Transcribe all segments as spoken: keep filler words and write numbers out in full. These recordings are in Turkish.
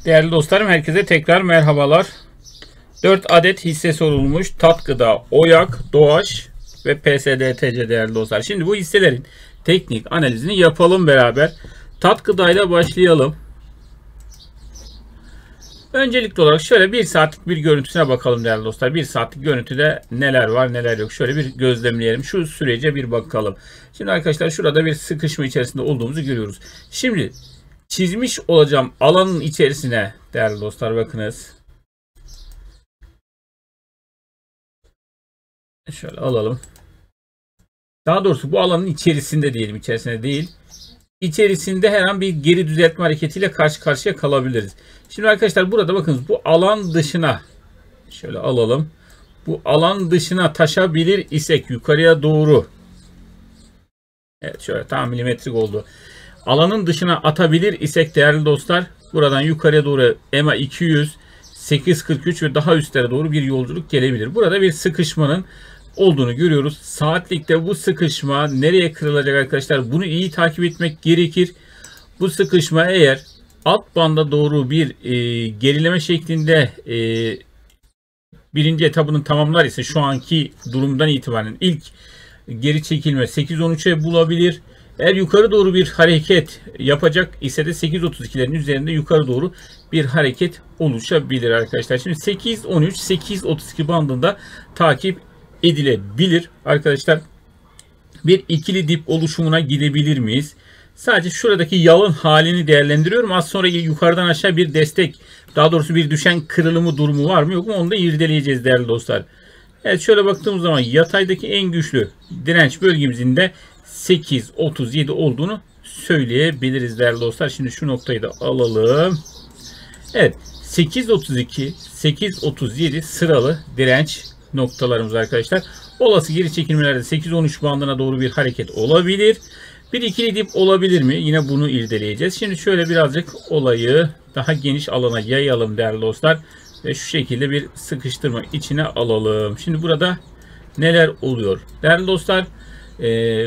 Değerli dostlarım, herkese tekrar merhabalar. dört adet hisse sorulmuş. Tatkıda, Oyak, Doğaç ve P S D T C değerli dostlar. Şimdi bu hisselerin teknik analizini yapalım beraber. Tatkıdayla başlayalım. Öncelikli olarak şöyle bir saatlik bir görüntüsüne bakalım değerli dostlar. Bir saatlik görüntüde neler var neler yok. Şöyle bir gözlemleyelim. Şu sürece bir bakalım. Şimdi arkadaşlar şurada bir sıkışma içerisinde olduğumuzu görüyoruz. Şimdi çizmiş olacağım alanın içerisine değerli dostlar bakınız. Şöyle alalım. Daha doğrusu bu alanın içerisinde diyelim, içerisinde değil. İçerisinde her an bir geri düzeltme hareketiyle karşı karşıya kalabiliriz. Şimdi arkadaşlar burada bakınız, bu alan dışına şöyle alalım. Bu alan dışına taşabilir isek yukarıya doğru. Evet, şöyle tam milimetrik oldu. Alanın dışına atabilir isek değerli dostlar, buradan yukarıya doğru E M A iki yüz, sekiz kırk üç ve daha üstlere doğru bir yolculuk gelebilir. Burada bir sıkışmanın olduğunu görüyoruz. Saatlikte bu sıkışma nereye kırılacak arkadaşlar? Bunu iyi takip etmek gerekir. Bu sıkışma eğer alt banda doğru bir e, gerileme şeklinde e, birinci etabını tamamlar ise, şu anki durumdan itibaren ilk geri çekilme sekiz on üçe bulabilir. Eğer yukarı doğru bir hareket yapacak ise de sekiz otuz ikilerin üzerinde yukarı doğru bir hareket oluşabilir arkadaşlar. Şimdi sekiz on üç sekiz otuz iki bandında takip edilebilir arkadaşlar. Bir ikili dip oluşumuna gidebilir miyiz? Sadece şuradaki yalın halini değerlendiriyorum. Az sonra yukarıdan aşağı bir destek, daha doğrusu bir düşen kırılımı durumu var mı yok mu, onu da irdeleyeceğiz değerli dostlar. Evet, şöyle baktığımız zaman yataydaki en güçlü direnç bölgemizin de sekiz otuz yedi olduğunu söyleyebiliriz değerli dostlar. Şimdi şu noktayı da alalım. Evet, sekiz otuz iki sekiz otuz yedi sıralı direnç noktalarımız arkadaşlar. Olası geri çekilmelerde sekiz on üç bandına doğru bir hareket olabilir. Bir ikili dip olabilir mi? Yine bunu irdeleyeceğiz. Şimdi şöyle birazcık olayı daha geniş alana yayalım değerli dostlar. Ve şu şekilde bir sıkıştırma içine alalım. Şimdi burada neler oluyor? Değerli dostlar, ee,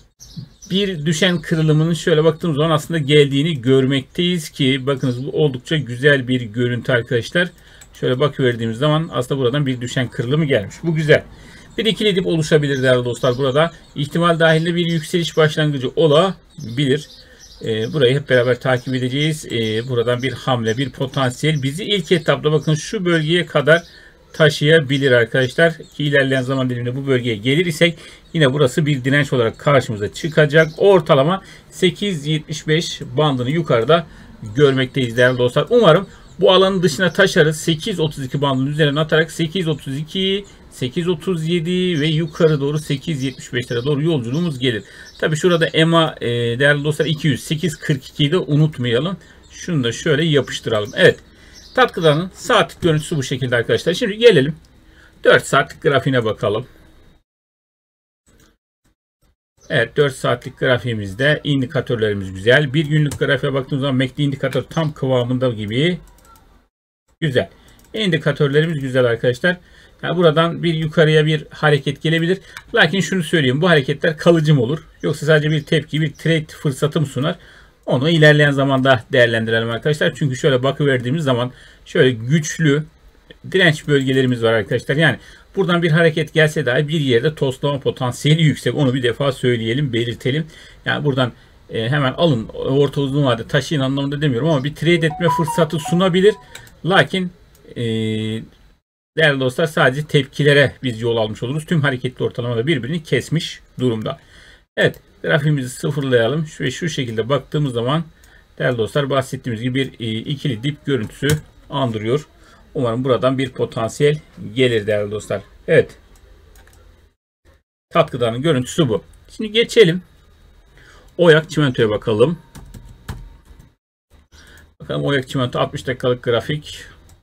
bir düşen kırılımının şöyle baktığımız zaman aslında geldiğini görmekteyiz ki bakınız, bu oldukça güzel bir görüntü arkadaşlar. Şöyle bakıverdiğimiz zaman aslında buradan bir düşen kırılımı gelmiş. Bu güzel. Bir ikili dip oluşabilir değerli dostlar. Burada ihtimal dahilinde bir yükseliş başlangıcı olabilir. Ee, burayı hep beraber takip edeceğiz. Ee, buradan bir hamle, bir potansiyel bizi ilk etapta bakın şu bölgeye kadar taşıyabilir arkadaşlar. Ki ilerleyen zaman diliminde bu bölgeye gelir isek yine burası bir direnç olarak karşımıza çıkacak. Ortalama sekiz yetmiş beş bandını yukarıda görmekteyiz değerli dostlar. Umarım bu alanın dışına taşarız. sekiz otuz iki bandının üzerine atarak sekiz otuz iki, sekiz otuz yedi ve yukarı doğru sekiz yetmiş beşlere doğru yolculuğumuz gelir. Tabi şurada E M A e, değerli dostlar iki yüz, sekiz kırk ikiyi de unutmayalım. Şunu da şöyle yapıştıralım. Evet. Tatkıdanın saatlik görüntüsü bu şekilde arkadaşlar. Şimdi gelelim dört saatlik grafiğine bakalım. Evet, dört saatlik grafiğimizde indikatörlerimiz güzel. Bir günlük grafiğe baktığımız zaman M A C D indikatör tam kıvamında gibi. Güzel. İndikatörlerimiz güzel arkadaşlar. Yani buradan bir yukarıya bir hareket gelebilir. Lakin şunu söyleyeyim, bu hareketler kalıcı mı olur? Yoksa sadece bir tepki, bir trade fırsatı mı sunar? Onu ilerleyen zamanda değerlendirelim arkadaşlar. Çünkü şöyle bakıverdiğimiz zaman şöyle güçlü direnç bölgelerimiz var arkadaşlar. Yani buradan bir hareket gelse dahi bir yerde tostlama potansiyeli yüksek. Onu bir defa söyleyelim, belirtelim. Yani buradan e, hemen alın, orta uzun vade taşıyın anlamında demiyorum ama bir trade etme fırsatı sunabilir. Lakin e, değerli dostlar, sadece tepkilere biz yol almış oluruz. Tüm hareketli ortalamada birbirini kesmiş durumda. Evet, grafiğimizi sıfırlayalım. Şu, şu şekilde baktığımız zaman değerli dostlar, bahsettiğimiz gibi bir e, ikili dip görüntüsü andırıyor. Umarım buradan bir potansiyel gelir değerli dostlar. Evet. Tatkıdanın görüntüsü bu. Şimdi geçelim Oyak Çimento'ya bakalım. Bakalım Oyak Çimento altmış dakikalık grafik.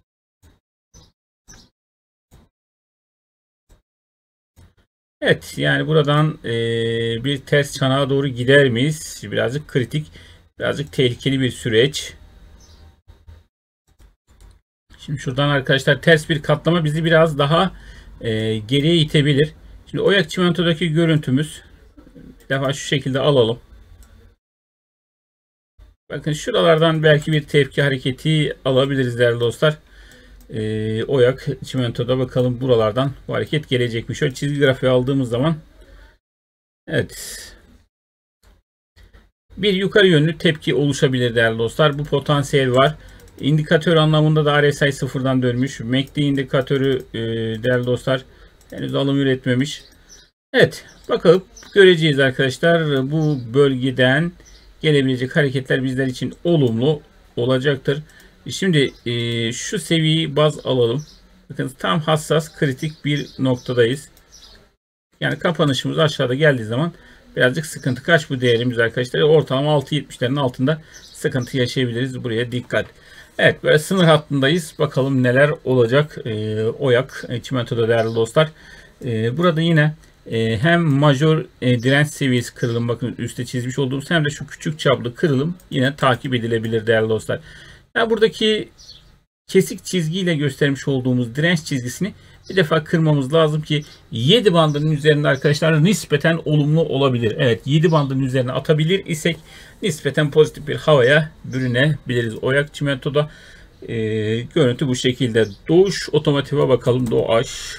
Evet, yani buradan e, bir ters çanağa doğru gider miyiz? Birazcık kritik, birazcık tehlikeli bir süreç. Şimdi şuradan arkadaşlar ters bir katlama bizi biraz daha e, geriye itebilir. Şimdi Oyak Çimento'daki görüntümüz bir defa şu şekilde alalım. Bakın şuralardan belki bir tepki hareketi alabiliriz değerli dostlar. Ee, Oyak Çimento'da bakalım buralardan bu hareket gelecek mi? Şöyle çizgi grafiği aldığımız zaman evet, bir yukarı yönlü tepki oluşabilir değerli dostlar. Bu potansiyel var. İndikatör anlamında da R S I sıfırdan dönmüş. M A C D indikatörü e, değerli dostlar henüz alım üretmemiş. Evet, bakalım göreceğiz arkadaşlar. Bu bölgeden gelebilecek hareketler bizler için olumlu olacaktır. Şimdi e, şu seviyeyi baz alalım. Bakın tam hassas kritik bir noktadayız. Yani kapanışımız aşağıda geldiği zaman birazcık sıkıntı. Kaç bu değerimiz arkadaşlar? Ortalama altı yetmişlerin altında sıkıntı yaşayabiliriz. Buraya dikkat. Evet, böyle sınır hattındayız. Bakalım neler olacak. E, Oyak Çimento'da değerli dostlar. E, burada yine e, hem majör e, direnç seviyesi kırılım, bakın üstte çizmiş olduğumuz, hem de şu küçük çaplı kırılım yine takip edilebilir değerli dostlar. Yani buradaki kesik çizgiyle göstermiş olduğumuz direnç çizgisini bir defa kırmamız lazım ki yedi bandının üzerinde arkadaşlar nispeten olumlu olabilir. Evet, yedi bandının üzerine atabilir isek nispeten pozitif bir havaya bürünebiliriz. Oyak Çimento'da e, görüntü bu şekilde. Doğuş Otomotiv'e bakalım. Doğaş.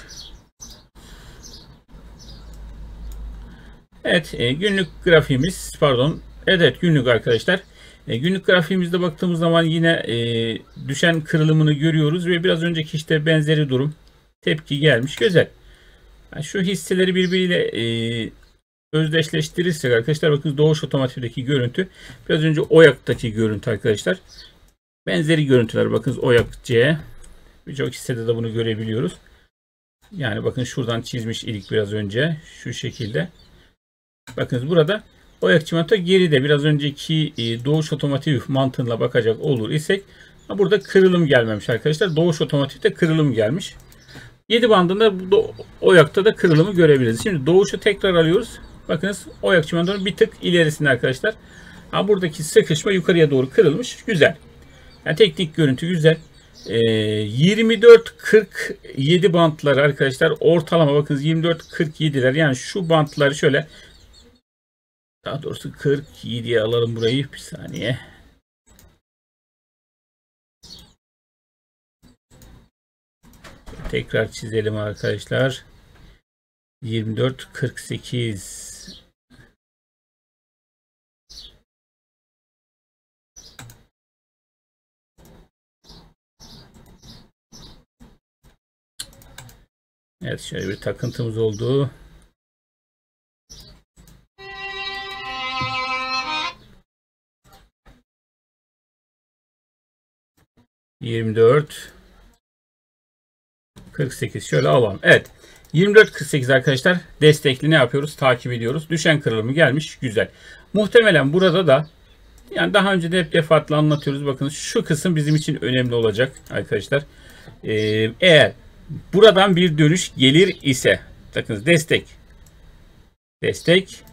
Evet, e, günlük grafiğimiz, pardon. Evet, günlük arkadaşlar. E, günlük grafiğimizde baktığımız zaman yine e, düşen kırılımını görüyoruz ve biraz önceki işte benzeri durum, tepki gelmiş. Güzel. Yani şu hisseleri birbiriyle e, özdeşleştirirsek arkadaşlar, bakın Doğuş Otomotiv'deki görüntü biraz önce Oyak'taki görüntü arkadaşlar. Benzeri görüntüler, bakın Oyak C. Birçok hissede de bunu görebiliyoruz. Yani bakın şuradan çizmiş idik biraz önce şu şekilde. Bakınız burada Oyak Çimento geride, biraz önceki e, Doğuş Otomotiv mantığıyla bakacak olur isek burada kırılım gelmemiş arkadaşlar. Doğuş Otomotiv'de kırılım gelmiş. yedi bandında Oyak'ta da kırılımı görebiliriz. Şimdi Doğuş'u tekrar alıyoruz. Bakınız Oyak Çimento'nun bir tık ilerisinde arkadaşlar. Ha, buradaki sıkışma yukarıya doğru kırılmış. Güzel. Yani teknik görüntü güzel. E, yirmi dört kırk yedi bantları arkadaşlar ortalama, bakınız yirmi dört kırk yediler. Yani şu bantları şöyle, daha doğrusu kırk yediye alalım burayı, bir saniye. Tekrar çizelim arkadaşlar. yirmi dört kırk sekiz. Evet, şöyle bir takıntımız oldu. yirmi dört kırk sekiz şöyle alalım. Evet. yirmi dört kırk sekiz arkadaşlar destekli ne yapıyoruz? Takip ediyoruz. Düşen kırılımı gelmiş. Güzel. Muhtemelen burada da, yani daha önce de hep defaatla anlatıyoruz. Bakın şu kısım bizim için önemli olacak arkadaşlar. Ee, eğer buradan bir dönüş gelir ise, bakın destek. Destek.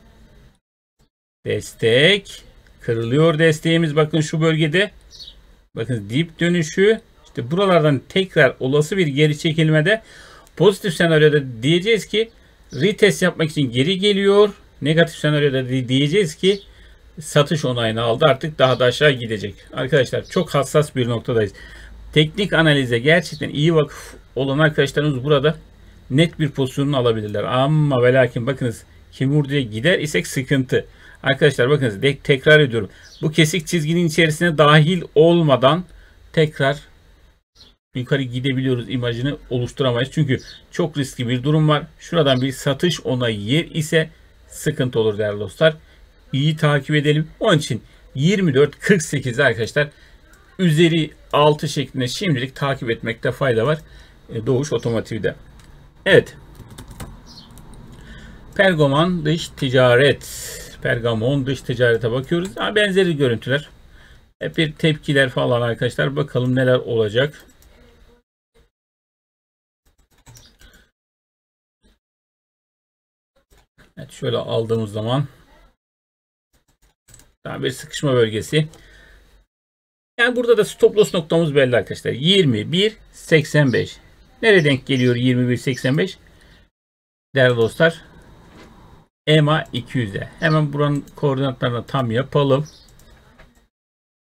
Destek. Kırılıyor desteğimiz. Bakın şu bölgede. Bakın dip dönüşü. İşte buralardan tekrar olası bir geri çekilmede pozitif senaryoda diyeceğiz ki retest yapmak için geri geliyor. Negatif senaryoda diyeceğiz ki satış onayını aldı, artık daha da aşağı gidecek. Arkadaşlar çok hassas bir noktadayız. Teknik analize gerçekten iyi vakıf olan arkadaşlarımız burada net bir pozisyonunu alabilirler. Ama ve lakin bakınız kim vurduya gider isek sıkıntı. Arkadaşlar bakınız de, tekrar ediyorum. Bu kesik çizginin içerisine dahil olmadan tekrar yukarı gidebiliyoruz imajını oluşturamayız. Çünkü çok riskli bir durum var. Şuradan bir satış onayı yer ise sıkıntı olur değerli dostlar. İyi takip edelim. Onun için yirmi dört kırk sekiz arkadaşlar üzeri altı şeklinde şimdilik takip etmekte fayda var. Doğuş Otomotiv'de. Evet. Pergamon dış ticaret. Pergamon dış ticarete bakıyoruz. Ha, benzeri görüntüler. Hep bir tepkiler falan arkadaşlar. Bakalım neler olacak. Evet, şöyle aldığımız zaman daha bir sıkışma bölgesi. Yani burada da stop loss noktamız belli arkadaşlar. yirmi bir seksen beş. Nereye denk geliyor yirmi bir seksen beş? Değerli dostlar, E M A iki yüz'e. Hemen buranın koordinatlarını tam yapalım.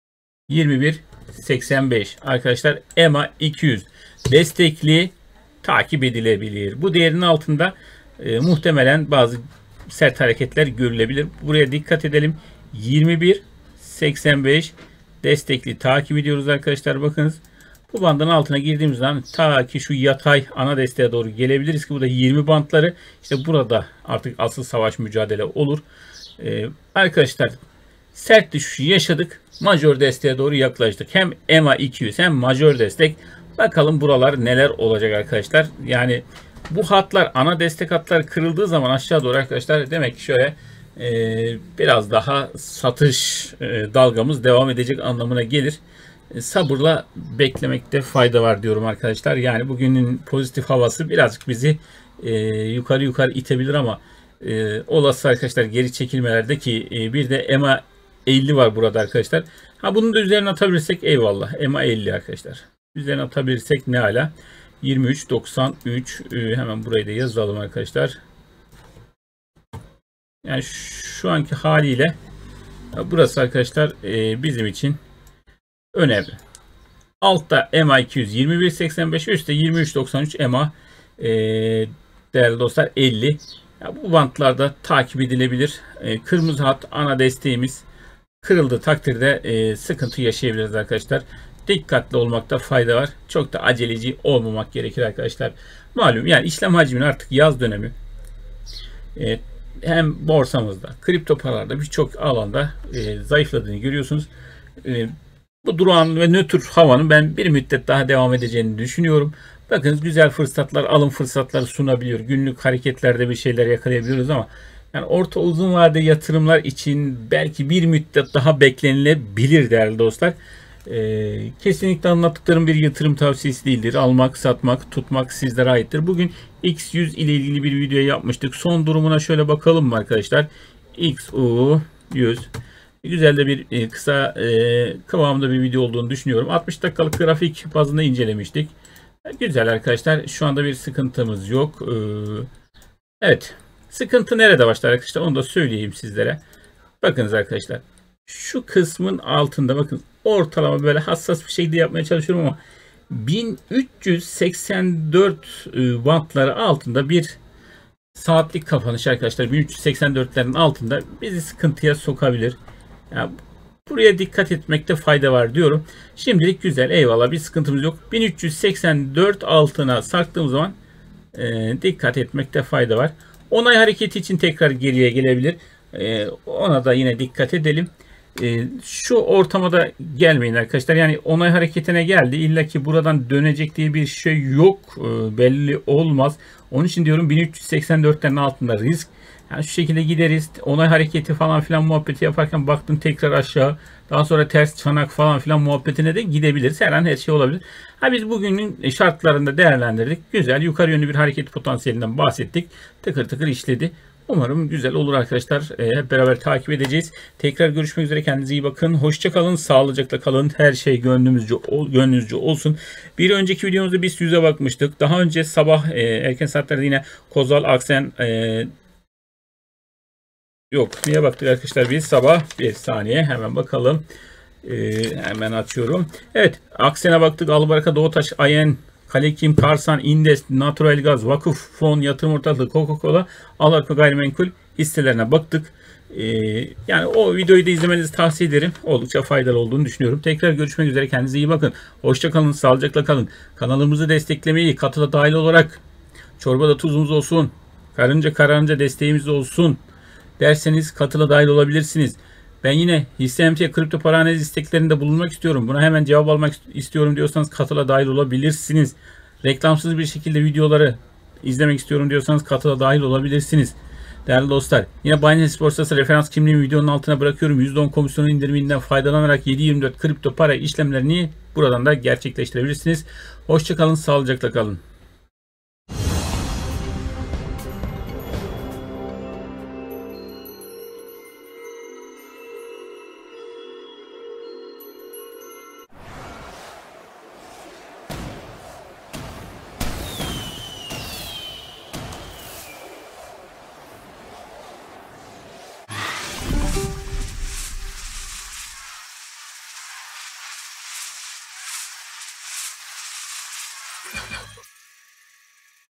yirmi bir seksen beş. Arkadaşlar E M A iki yüz destekli, takip edilebilir. Bu değerin altında e, muhtemelen bazı sert hareketler görülebilir. Buraya dikkat edelim. yirmi bir seksen beş destekli, takip ediyoruz arkadaşlar. Bakınız, bu bandın altına girdiğimiz zaman ta ki şu yatay ana desteğe doğru gelebiliriz ki bu da yirmi bantları. İşte burada artık asıl savaş mücadele olur. Ee, arkadaşlar sert düşüşü yaşadık. Majör desteğe doğru yaklaştık. Hem E M A iki yüz hem majör destek. Bakalım buralar neler olacak arkadaşlar. Yani bu hatlar, ana destek hatlar kırıldığı zaman aşağı doğru arkadaşlar, demek ki şöyle e, biraz daha satış e, dalgamız devam edecek anlamına gelir. E, sabırla beklemekte fayda var diyorum arkadaşlar. Yani bugünün pozitif havası birazcık bizi e, yukarı yukarı itebilir ama e, olası arkadaşlar geri çekilmelerde ki e, bir de E M A elli var burada arkadaşlar. Ha, bunun da üzerine atabilirsek eyvallah. E M A elli arkadaşlar. Üzerine atabilirsek ne ala. yirmi üç doksan üç e, hemen burayı da yazalım arkadaşlar. Yani şu anki haliyle burası arkadaşlar e, bizim için önemli. Altta E M A iki yüz yirmi bir seksen beş, üstte yirmi üç doksan üç E M A e, değerli dostlar elli. Ya bu bantlarda takip edilebilir. E, kırmızı hat ana desteğimiz kırıldığı takdirde e, sıkıntı yaşayabiliriz arkadaşlar. Dikkatli olmakta fayda var. Çok da aceleci olmamak gerekir arkadaşlar. Malum yani işlem hacminin artık yaz dönemi. E, hem borsamızda, kripto paralarda birçok alanda e, zayıfladığını görüyorsunuz. E, bu durağan ve nötr havanın ben bir müddet daha devam edeceğini düşünüyorum. Bakınız, güzel fırsatlar, alım fırsatları sunabiliyor. Günlük hareketlerde bir şeyler yakalayabiliyoruz ama yani orta uzun vadeli yatırımlar için belki bir müddet daha beklenilebilir değerli dostlar. Ee, kesinlikle anlattıklarım bir yatırım tavsiyesi değildir. Almak, satmak, tutmak sizlere aittir. Bugün X yüz ile ilgili bir video yapmıştık. Son durumuna şöyle bakalım mı arkadaşlar? X U yüz. Güzel de bir e, kısa e, kıvamda bir video olduğunu düşünüyorum. altmış dakikalık grafik bazında incelemiştik. Güzel arkadaşlar. Şu anda bir sıkıntımız yok. Ee, evet. Sıkıntı nerede başlar arkadaşlar? Onu da söyleyeyim sizlere. Bakınız arkadaşlar. Şu kısmın altında bakın, ortalama böyle hassas bir şekilde yapmaya çalışıyorum ama bin üç yüz seksen dört wattları altında bir saatlik kapanış arkadaşlar. bin üç yüz seksen dörtlerin altında bizi sıkıntıya sokabilir. Yani buraya dikkat etmekte fayda var diyorum. Şimdilik güzel, eyvallah, bir sıkıntımız yok. bin üç yüz seksen dört altına sarktığımız zaman e, dikkat etmekte fayda var. Onay hareketi için tekrar geriye gelebilir. E, ona da yine dikkat edelim. E, şu ortamada gelmeyin arkadaşlar. Yani onay hareketine geldi. İlla ki buradan dönecek diye bir şey yok. E, belli olmaz. Onun için diyorum bin üç yüz seksen dörtlerin altında risk. Yani şu şekilde gideriz. Onay hareketi falan filan muhabbeti yaparken baktım tekrar aşağı. Daha sonra ters çanak falan filan muhabbetine de gidebiliriz. Her an her şey olabilir. Ha, biz bugünün şartlarında değerlendirdik. Güzel yukarı yönlü bir hareket potansiyelinden bahsettik. Tıkır tıkır işledi. Umarım güzel olur arkadaşlar. Ee, hep beraber takip edeceğiz. Tekrar görüşmek üzere. Kendinize iyi bakın. Hoşça kalın. Sağlıcakla kalın. Her şey gönlümüzce, gönlünüzce olsun. Bir önceki videomuzda biz yüze bakmıştık. Daha önce sabah e, erken saatlerde yine Kozal, Aksen, e, yok niye baktık arkadaşlar biz sabah? Bir saniye hemen bakalım. Ee, hemen açıyorum. Evet, Aksen'e baktık. Albaraka, Doğutaş, Ayen, Kalekim, Karsan, İndes, Natural Gaz, Vakıf Fon, Yatırım Ortaklığı, Coca-Cola, Alarko Gayrimenkul hisselerine baktık. Ee, yani o videoyu da izlemenizi tavsiye ederim. Oldukça faydalı olduğunu düşünüyorum. Tekrar görüşmek üzere. Kendinize iyi bakın. Hoşça kalın. Sağlıcakla kalın. Kanalımızı desteklemeyi, katıla dahil olarak çorbada tuzumuz olsun, karınca kararınca desteğimiz olsun derseniz katıla dahil olabilirsiniz. Ben yine hisse emtia kripto para analiz isteklerinde bulunmak istiyorum. Buna hemen cevap almak istiyorum diyorsanız katıla dahil olabilirsiniz. Reklamsız bir şekilde videoları izlemek istiyorum diyorsanız katıla dahil olabilirsiniz. Değerli dostlar, yine Binance borsası referans kimliğimi videonun altına bırakıyorum. yüzde on komisyon indiriminden faydalanarak yedi yirmi dört kripto para işlemlerini buradan da gerçekleştirebilirsiniz. Hoşça kalın, sağlıcakla kalın.